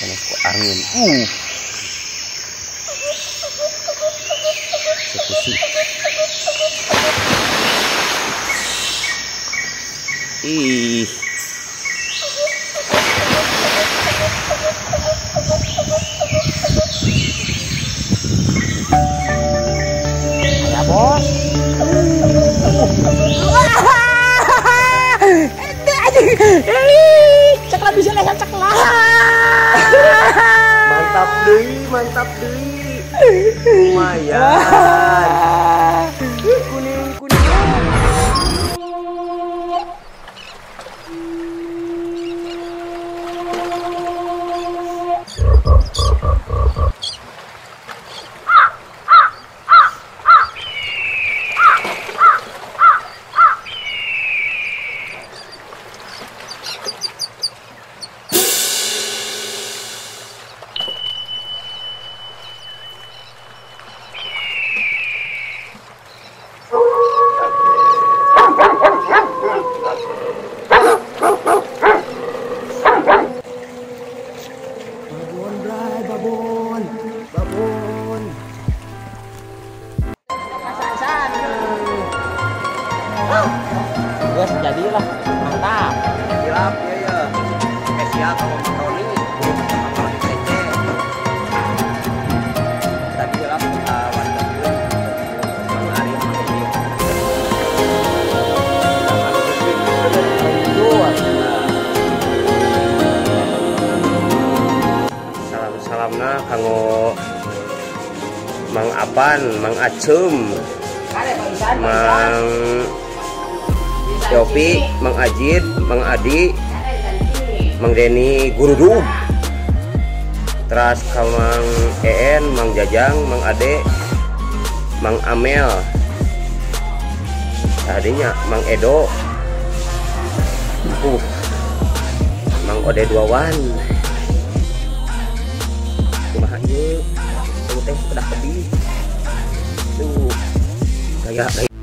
panas ku angin. Eksekusi. Ih. Ya bos. Ceklah bisa leher ceklah. Mantap deui. Lumayan. Kuning. Babon. Guys, jadilah mantap. Siap ya. Siap sama Bang Roni. Bang Roni kece. Tadi gelap warga Bang Arif salamna kanggo Mang Apan, Mang Acum, Mang Yopi, Mang Ajid, Mang Adi, Mang Deni Gurudug, terus ka Mang En, Mang Jajang, Mang Ade, Mang Amel, tadinya Mang Edo, Mang Ode Duawan, kumaha ieu teh udah pedih tuh kayak